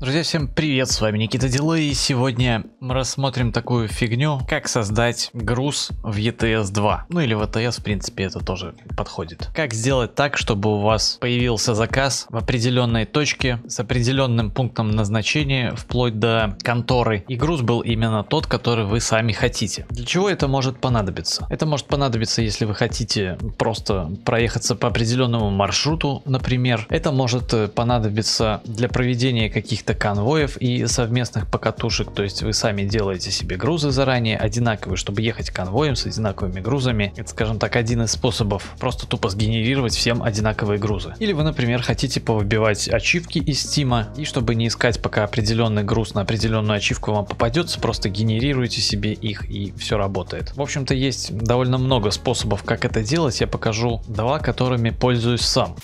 Друзья, всем привет, с вами Никита Дилей, и сегодня мы рассмотрим такую фигню, как создать груз в ETS 2. Ну или в ETS, в принципе, это тоже подходит. Как сделать так, чтобы у вас появился заказ в определенной точке с определенным пунктом назначения, вплоть до конторы, и груз был именно тот, который вы сами хотите. Для чего это может понадобиться? Это может понадобиться, если вы хотите просто проехаться по определенному маршруту, например. Это может понадобиться для проведения каких-то конвоев и совместных покатушек, то есть вы сами делаете себе грузы заранее одинаковые, чтобы ехать конвоем с одинаковыми грузами. Это, скажем так, один из способов просто тупо сгенерировать всем одинаковые грузы. Или вы, например, хотите повыбивать ачивки из Steam, и чтобы не искать, пока определенный груз на определенную ачивку вам попадется, просто генерируете себе их и все работает. В общем-то, есть довольно много способов, как это делать. Я покажу два, которыми пользуюсь сам.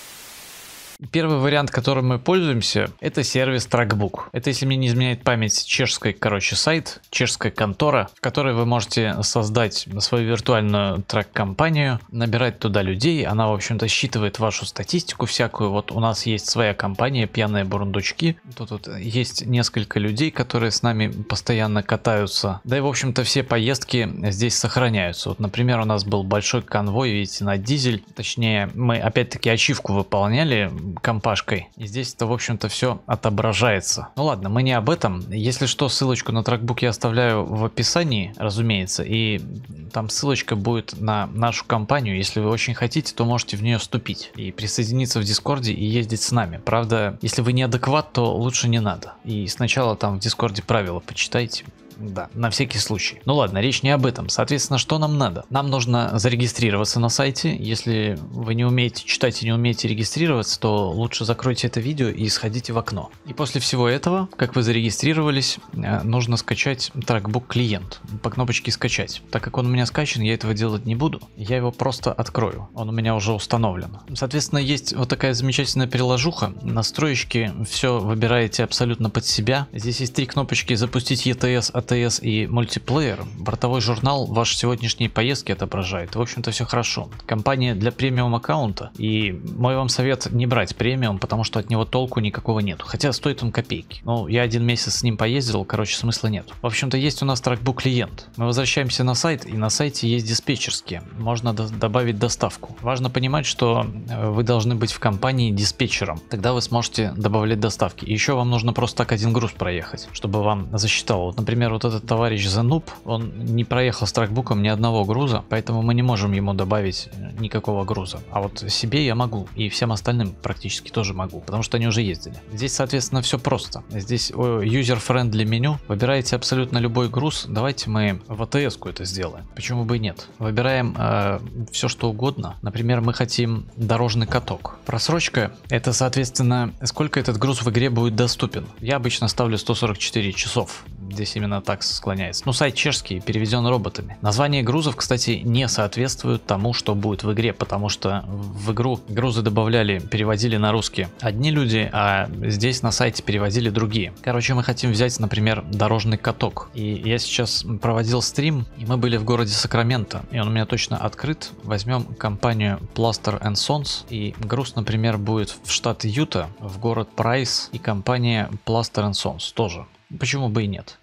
Первый вариант, которым мы пользуемся, это сервис Trackbook. Это, если мне не изменяет память, чешский, сайт, чешская контора, в которой вы можете создать свою виртуальную трек-компанию, набирать туда людей. Она, в общем-то, считывает вашу статистику всякую. Вот у нас есть своя компания «Пьяные бурундучки». Тут есть несколько людей, которые с нами постоянно катаются. Да и, в общем-то, все поездки здесь сохраняются. Вот, например, у нас был большой конвой, видите, на дизель. Точнее, мы опять-таки ачивку выполняли компашкой, и здесь это, в общем-то, все отображается. Ну ладно, мы не об этом. Если что, ссылочку на Trackbook я оставляю в описании, разумеется, и там ссылочка будет на нашу компанию. Если вы очень хотите, то можете в нее вступить и присоединиться в Дискорде и ездить с нами. Правда, если вы неадекват, то лучше не надо. И сначала там в Дискорде правила почитайте. Да, на всякий случай. Ну ладно, речь не об этом. Соответственно, что нам надо? Нам нужно зарегистрироваться на сайте. Если вы не умеете читать и не умеете регистрироваться, то лучше закройте это видео и сходите в окно. И после всего этого, как вы зарегистрировались, нужно скачать Trackbook клиент. По кнопочке скачать. Так как он у меня скачан, я этого делать не буду. Я его просто открою. Он у меня уже установлен. Соответственно, есть вот такая замечательная приложуха. Настроечки, все выбираете абсолютно под себя. Здесь есть три кнопочки: запустить ETS, ATS и мультиплеер. Бортовой журнал ваши сегодняшние поездки отображает. В общем-то, все хорошо. Компания для премиум аккаунта, и мой вам совет не брать премиум, потому что от него толку никакого нету. Хотя стоит он копейки. Ну, я один месяц с ним поездил, короче, смысла нет. В общем-то, есть у нас Trackbook клиент. Мы возвращаемся на сайт, и на сайте есть диспетчерские. Можно добавить доставку. Важно понимать, что вы должны быть в компании диспетчером. Тогда вы сможете добавлять доставки. И еще вам нужно просто так один груз проехать, чтобы вам засчитало. Вот, например, вот этот товарищ Зануб, он не проехал с трекбуком ни одного груза, поэтому мы не можем ему добавить никакого груза. А вот себе я могу, и всем остальным практически тоже могу, потому что они уже ездили. Здесь, соответственно, все просто. Здесь user-friendly меню. Выбираете абсолютно любой груз. Давайте мы в ATS-ку это сделаем. Почему бы и нет? Выбираем все, что угодно. Например, мы хотим дорожный каток. Просрочка — это, соответственно, сколько этот груз в игре будет доступен. Я обычно ставлю 144 часов. Здесь именно так склоняется. Ну, сайт чешский, переведен роботами. Названия грузов, кстати, не соответствуют тому, что будет в игре, потому что в игру грузы добавляли, переводили на русский одни люди, а здесь на сайте переводили другие. Короче, мы хотим взять, например, дорожный каток. И я сейчас проводил стрим, и мы были в городе Сакраменто, и он у меня точно открыт. Возьмем компанию Plaster & Sons, и груз, например, будет в штат Юта, в город Прайс, и компания Plaster & Sons тоже. Почему бы и нет?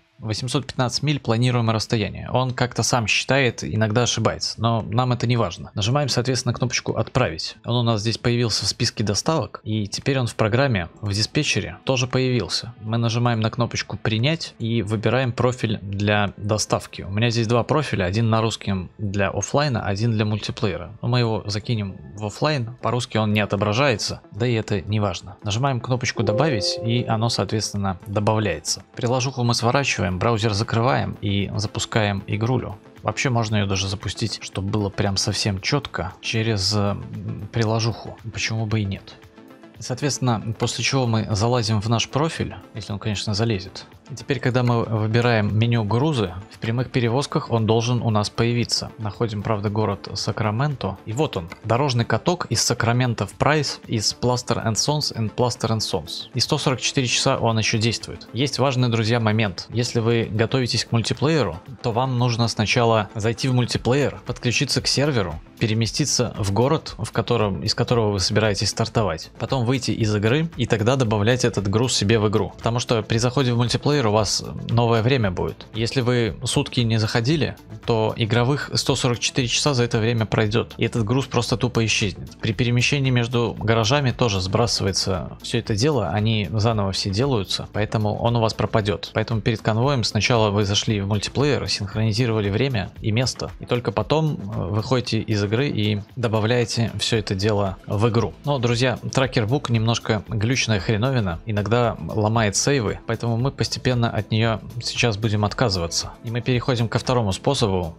815 миль планируемое расстояние. Он как-то сам считает, иногда ошибается, но нам это не важно. Нажимаем, соответственно, кнопочку «Отправить». Он у нас здесь появился в списке доставок, и теперь он в программе, в диспетчере тоже появился. Мы нажимаем на кнопочку «Принять» и выбираем профиль для доставки. У меня здесь два профиля, один на русском для оффлайна, один для мультиплеера. Но мы его закинем в оффлайн, по-русски он не отображается, да и это не важно. Нажимаем кнопочку «Добавить», и оно, соответственно, добавляется. Приложуху мы сворачиваем, браузер закрываем и запускаем игрулю. Вообще можно ее даже запустить, чтобы было прям совсем четко, через приложуху. Почему бы и нет? Соответственно, после чего мы залазим в наш профиль, если он, конечно, залезет. Теперь, когда мы выбираем меню грузы, в прямых перевозках он должен у нас появиться. Находим, правда, город Сакраменто. И вот он, дорожный каток из Сакрамента в Прайс, из Plaster Sons and Plaster Sons. И 144 часа он еще действует. Есть важный, друзья, момент. Если вы готовитесь к мультиплееру, то вам нужно сначала зайти в мультиплеер, подключиться к серверу, переместиться в город, из которого вы собираетесь стартовать. Потом выйти из игры и тогда добавлять этот груз себе в игру. Потому что при заходе в мультиплеер у вас новое время будет. Если вы сутки не заходили, то игровых 144 часа за это время пройдет. И этот груз просто тупо исчезнет. При перемещении между гаражами тоже сбрасывается все это дело. Они заново все делаются. Поэтому он у вас пропадет. Поэтому перед конвоем сначала вы зашли в мультиплеер, синхронизировали время и место. И только потом выходите из игры и добавляете все это дело в игру. Но, друзья, трекер-бук немножко глючная хреновина. Иногда ломает сейвы. Поэтому мы постепенно от нее сейчас будем отказываться. И мы переходим ко второму способу.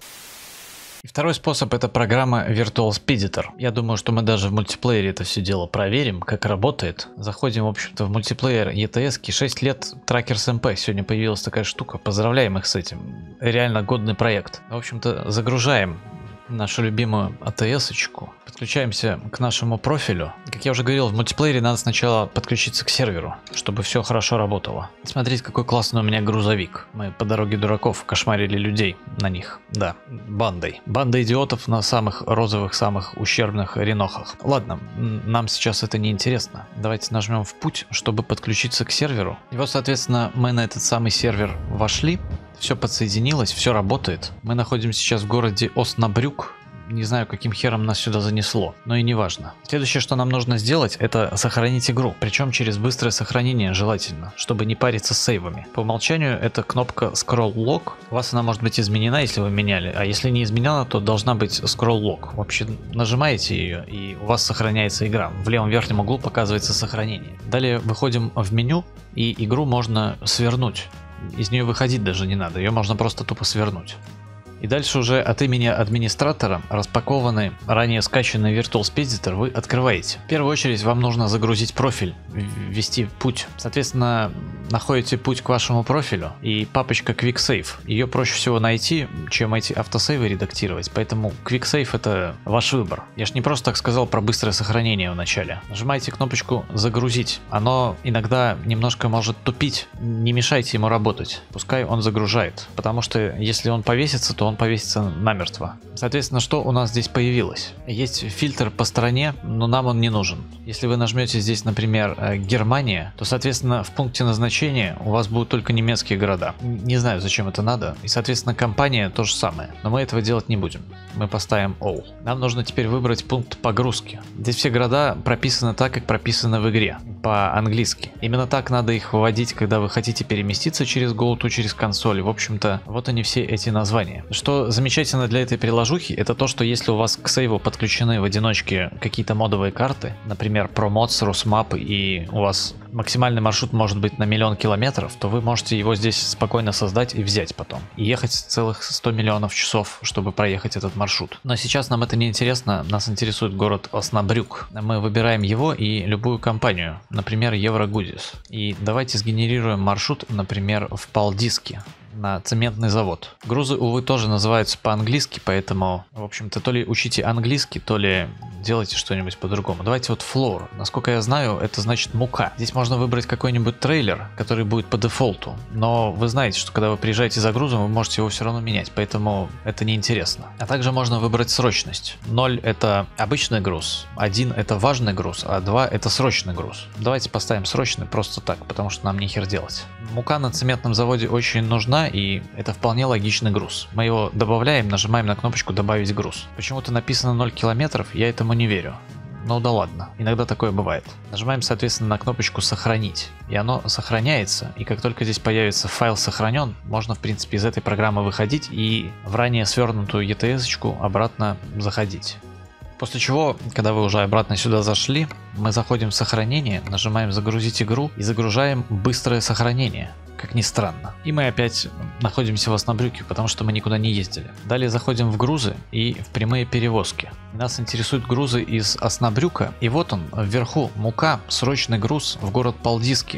И второй способ — это программа Virtual Speditor. Я думаю, что мы даже в мультиплеере это все дело проверим, как работает. Заходим, в общем-то, в мультиплеер ETS-ки. 6 лет Trackers MP. Сегодня появилась такая штука. Поздравляем их с этим. Реально годный проект. В общем-то, загружаем нашу любимую ATS-очку. Подключаемся к нашему профилю. Как я уже говорил, в мультиплеере надо сначала подключиться к серверу, чтобы все хорошо работало. Смотрите, какой классный у меня грузовик. Мы по дороге дураков кошмарили людей на них. Да, бандой. Банда идиотов на самых розовых, самых ущербных ренохах. Ладно, нам сейчас это не интересно. Давайте нажмем в путь, чтобы подключиться к серверу. И вот, соответственно, мы на этот самый сервер вошли. Все подсоединилось, все работает. Мы находимся сейчас в городе Оснабрюк. Не знаю, каким хером нас сюда занесло, но и не важно. Следующее, что нам нужно сделать, это сохранить игру. Причем через быстрое сохранение желательно, чтобы не париться с сейвами. По умолчанию это кнопка Scroll Lock. У вас она может быть изменена, если вы меняли. А если не изменена, то должна быть Scroll Lock. Вообще нажимаете ее, и у вас сохраняется игра. В левом верхнем углу показывается сохранение. Далее выходим в меню, и игру можно свернуть. Из нее выходить даже не надо, ее можно просто тупо свернуть. И дальше уже от имени администратора распакованный, ранее скачанный Virtual Speditor вы открываете. В первую очередь вам нужно загрузить профиль, ввести путь. Соответственно, находите путь к вашему профилю и папочка QuickSave. Ее проще всего найти, чем эти автосейвы редактировать, поэтому QuickSave — это ваш выбор. Я ж не просто так сказал про быстрое сохранение в начале. Нажимаете кнопочку «Загрузить». Оно иногда немножко может тупить, не мешайте ему работать. Пускай он загружает, потому что если он повесится, то он повесится намертво. Соответственно, что у нас здесь появилось? Есть фильтр по стране, но нам он не нужен. Если вы нажмете здесь, например, Германия, то, соответственно, в пункте назначения у вас будут только немецкие города. Не знаю, зачем это надо. И, соответственно, компания то же самое. Но мы этого делать не будем. Мы поставим All. Нам нужно теперь выбрать пункт погрузки. Здесь все города прописаны так, как прописано в игре. По-английски. Именно так надо их выводить, когда вы хотите переместиться через GoTo, через консоль. В общем-то, вот они все эти названия. Что замечательно для этой приложухи, это то, что если у вас к сейву подключены в одиночке какие-то модовые карты, например, ProMods, Rusmap, и у вас максимальный маршрут может быть на 1 000 000 километров, то вы можете его здесь спокойно создать и взять потом. И ехать целых 100 миллионов часов, чтобы проехать этот маршрут. Но сейчас нам это не интересно, нас интересует город Оснабрюк. Мы выбираем его и любую компанию, например, Еврогудис. И давайте сгенерируем маршрут, например, в Палдиске. На цементный завод. Грузы, увы, тоже называются по-английски, поэтому, в общем-то, то ли учите английский, то ли делайте что-нибудь по-другому. Давайте вот flour. Насколько я знаю, это значит мука. Здесь можно выбрать какой-нибудь трейлер, который будет по дефолту. Но вы знаете, что когда вы приезжаете за грузом, вы можете его все равно менять, поэтому это неинтересно. А также можно выбрать срочность. 0 это обычный груз, 1 это важный груз, а 2 это срочный груз. Давайте поставим срочный просто так, потому что нам нехер делать. Мука на цементном заводе очень нужна, и это вполне логичный груз. Мы его добавляем, нажимаем на кнопочку «Добавить груз». Почему-то написано 0 километров, я этому не верю. Ну да ладно, иногда такое бывает. Нажимаем, соответственно, на кнопочку «Сохранить». И оно сохраняется, и как только здесь появится файл «Сохранен», можно, в принципе, из этой программы выходить и в ранее свернутую ETS-очку обратно заходить. После чего, когда вы уже обратно сюда зашли, мы заходим в сохранение, нажимаем «Загрузить игру» и загружаем быстрое сохранение. Как ни странно. И мы опять находимся в Оснабрюке, потому что мы никуда не ездили. Далее заходим в грузы и в прямые перевозки. Нас интересуют грузы из Оснабрюка. И вот он, вверху, мука, срочный груз в город Палдиски.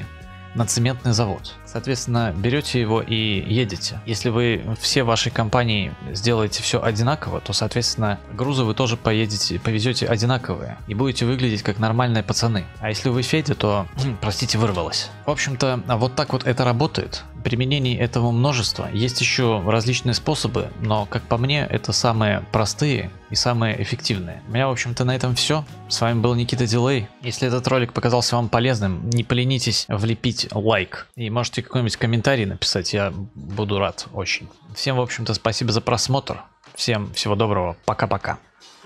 на цементный завод. Соответственно, берете его и едете. Если вы все вашей компании сделаете все одинаково, то, соответственно, грузы вы тоже повезете одинаковые и будете выглядеть как нормальные пацаны. А если вы Федя, то, простите, вырвалось. В общем-то, вот так вот это работает. Применений этого множество. Есть еще различные способы, но, как по мне, это самые простые и самые эффективные. У меня, в общем-то, на этом все. С вами был Никита Дилей. Если этот ролик показался вам полезным, не поленитесь влепить лайк. И можете какой-нибудь комментарий написать, я буду рад очень. Всем, в общем-то, спасибо за просмотр. Всем всего доброго. Пока-пока.